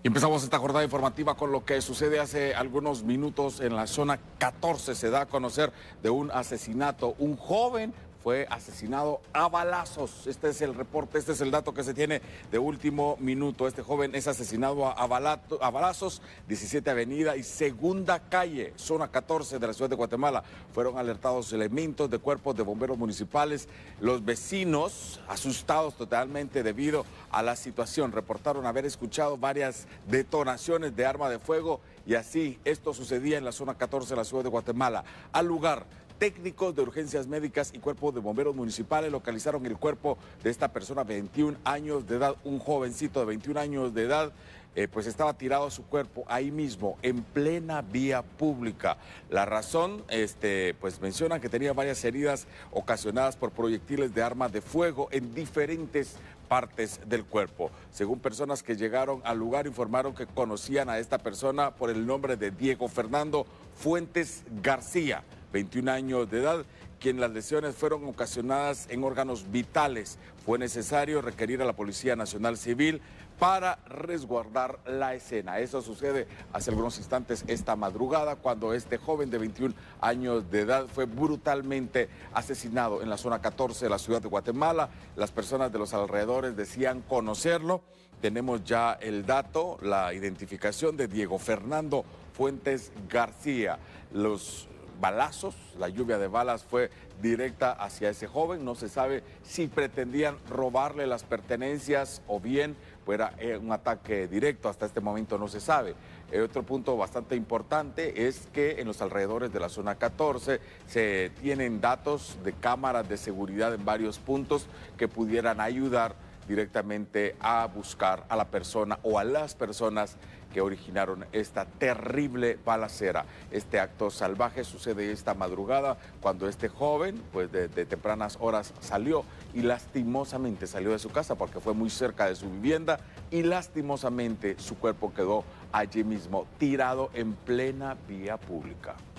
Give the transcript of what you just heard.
Y empezamos esta jornada informativa con lo que sucede hace algunos minutos en la zona 14. Se da a conocer de un asesinato. Un joven fue asesinado a balazos. Este es el reporte, este es el dato que se tiene de último minuto. Este joven es asesinado a balazos, 17 Avenida y Segunda Calle, zona 14 de la ciudad de Guatemala. Fueron alertados elementos de cuerpos de bomberos municipales. Los vecinos, asustados totalmente debido a la situación, reportaron haber escuchado varias detonaciones de arma de fuego y así esto sucedía en la zona 14 de la ciudad de Guatemala. Al lugar, técnicos de urgencias médicas y cuerpos de bomberos municipales localizaron el cuerpo de esta persona, 21 años de edad, un jovencito de 21 años de edad, pues estaba tirado su cuerpo ahí mismo, en plena vía pública. La razón, pues mencionan que tenía varias heridas ocasionadas por proyectiles de armas de fuego en diferentes partes del cuerpo. Según personas que llegaron al lugar, informaron que conocían a esta persona por el nombre de Diego Fernando Fuentes García, 21 años de edad, quien las lesiones fueron ocasionadas en órganos vitales. Fue necesario requerir a la Policía Nacional Civil para resguardar la escena. Eso sucede hace algunos instantes esta madrugada, cuando este joven de 21 años de edad fue brutalmente asesinado en la zona 14 de la ciudad de Guatemala. Las personas de los alrededores decían conocerlo. Tenemos ya el dato, la identificación de Diego Fernando Fuentes García. Los balazos, la lluvia de balas fue directa hacia ese joven. No se sabe si pretendían robarle las pertenencias o bien fuera un ataque directo. Hasta este momento no se sabe. Otro punto bastante importante es que en los alrededores de la zona 14 se tienen datos de cámaras de seguridad en varios puntos que pudieran ayudar directamente a buscar a la persona o a las personas que originaron esta terrible balacera. Este acto salvaje sucede esta madrugada cuando este joven, pues de tempranas horas salió y lastimosamente salió de su casa porque fue muy cerca de su vivienda y lastimosamente su cuerpo quedó allí mismo, tirado en plena vía pública.